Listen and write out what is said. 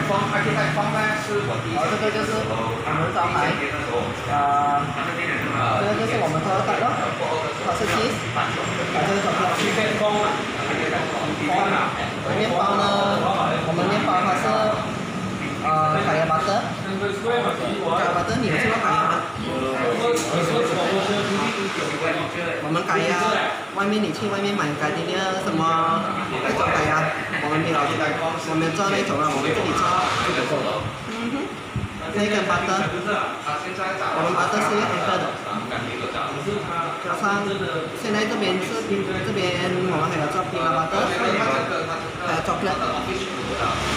这个就是我们招牌，这个就是我们做的蛋咯，它是 cheese，这个chocolate。面包呢，我们面包它是kaya butter，kaya butter 你有吃过kaya吗？我们kaya外面你去外面买gardenia什么那种kaya，我们没有，我们做那种了，我们自己做就不够了。那个 butter， 我们 butter 是用 anchor 的，加上现在这边我们还有做 peanut butter，还有 chocolate。